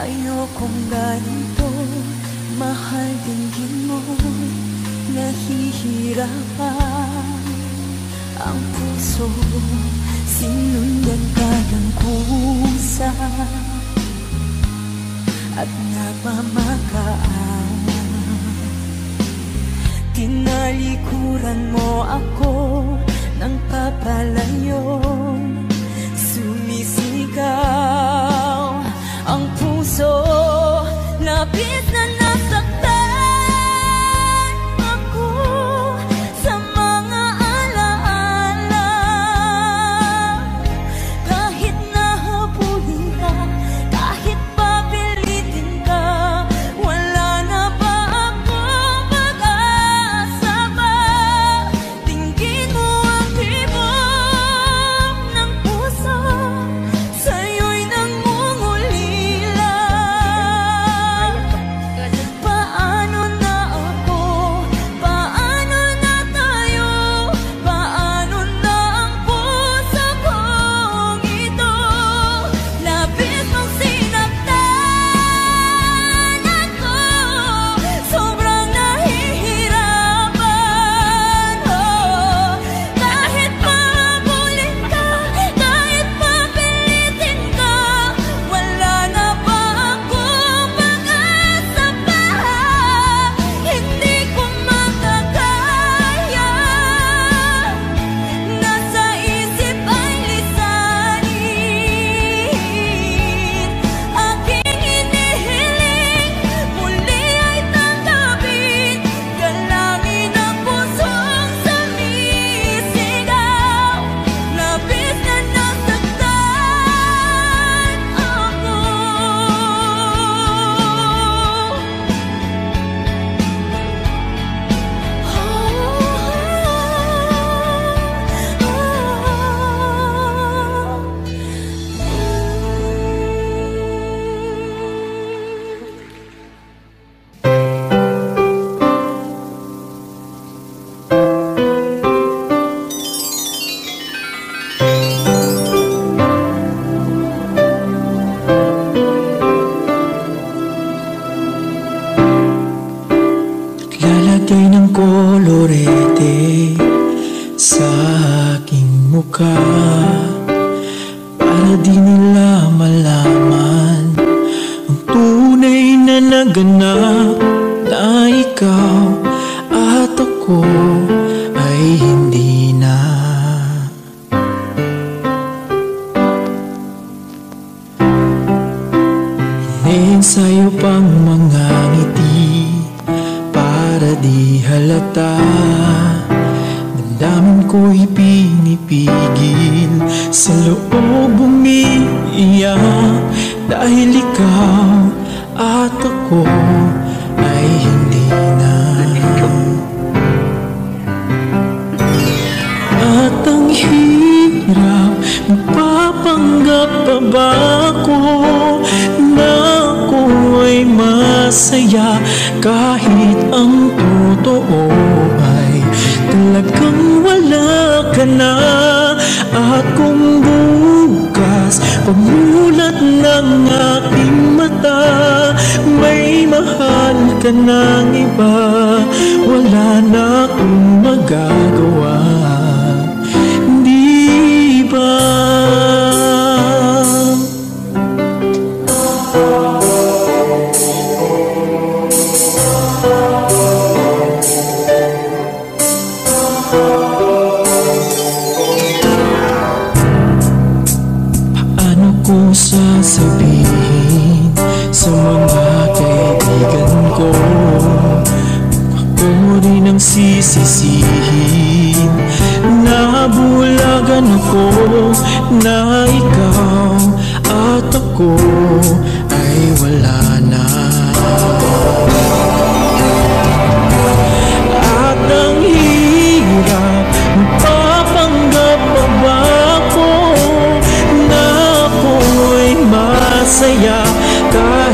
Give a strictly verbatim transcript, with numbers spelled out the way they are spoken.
Ayokong ganito, mahal din mo, nahihirapan ang puso, sinundan ka ng kusa at napamakaan. Tinalikuran mo ako ng papalayo, sumisigaw ang puso, labis na nasaktan ako sa mga alaala. Kahit nahabulin ka, kahit papilitin ka, wala na ba akong pag-asa pa? Tingin mo ang tibok ng puso, sa'yo'y nangungulila. Paano na ako? Paano na tayo? Paano na ang puso kong ito? Labis mong sinaktan ako, sobrang nahihirapan. Oh, kahit mabulin ka, kahit papilitin ka, wala na ba akong pag-asa pa? Hindi ko makakaya, nasa isip ay lisanin. Aking hinihiling, muli ay tanggapin, galangin ang pusong sumisigaw. Labis na nasaktan ako. Lalagay ng kolorete sa aking mukha para di nila malaman ang tunay na naganap, na ikaw at ako ay hindi na. Iniensayo pang mga ngiti para di halata, damdamin ko'y pinipigil, sa loob umiiyak, dahil ikaw at ako ay hindi na. At ang hirap, magpapanggap pa ba ako na ako ay masaya, kahit ang totoo ay talagang wala ka na. At kung bukas pagmulat ng aking mata, may mahal ka ng iba, wala na akong magagawa, di ba? Paano ko sasabihin sa mga kaibigan ko, ako rin ang sisisihin, nabulagan ako na ikaw at ako ay wala na. At ang hirap, magpapanggap pa ba ako na ako ay masaya, kahit